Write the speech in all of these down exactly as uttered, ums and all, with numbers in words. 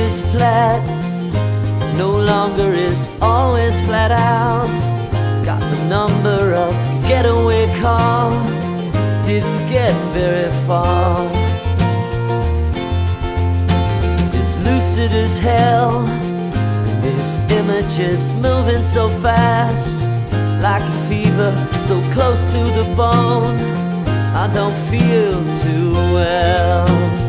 is flat, no longer is always flat out. Got the number of getaway car, didn't get very far. It's lucid as hell, this image is moving so fast, like a fever so close to the bone. I don't feel too well.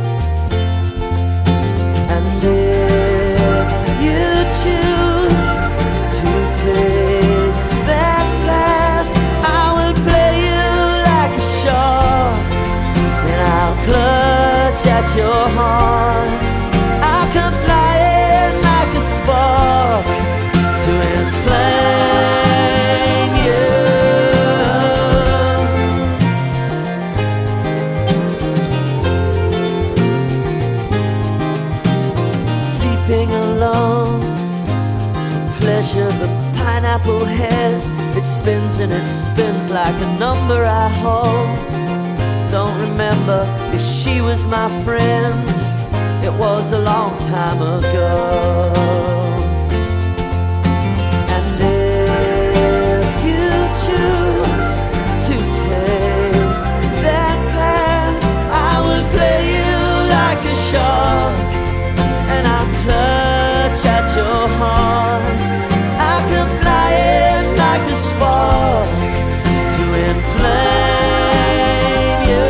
And if you choose to take that path, I will play you like a shark, and I'll clutch at your heart. I'll come flying like a spark to inflame you. Sleeping alone for pleasure, the pineapple head, it spins and it spins like a number I hold. Don't remember if she was my friend, it was a long time ago. And if you choose to take that path, I will play you like a shark, and I'll clutch at your heart. I can fly in like a spark to inflame you.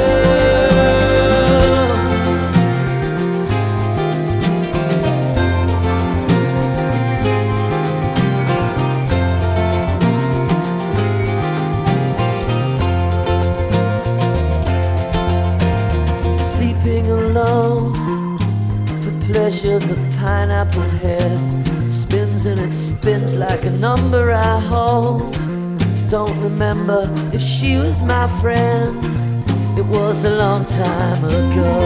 Sleeping alone for pleasure, the pineapple head spins and it spins like a number I hold. Don't remember if she was my friend, it was a long time ago.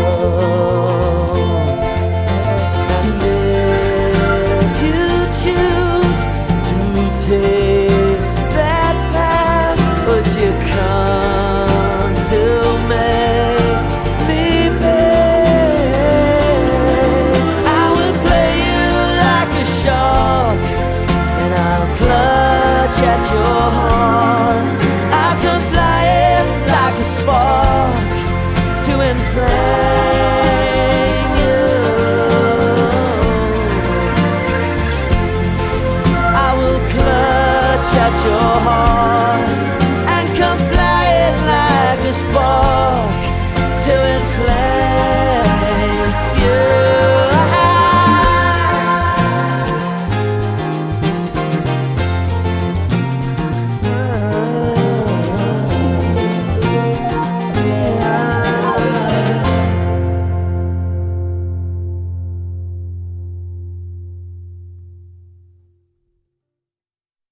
And if you choose to take that path, would you come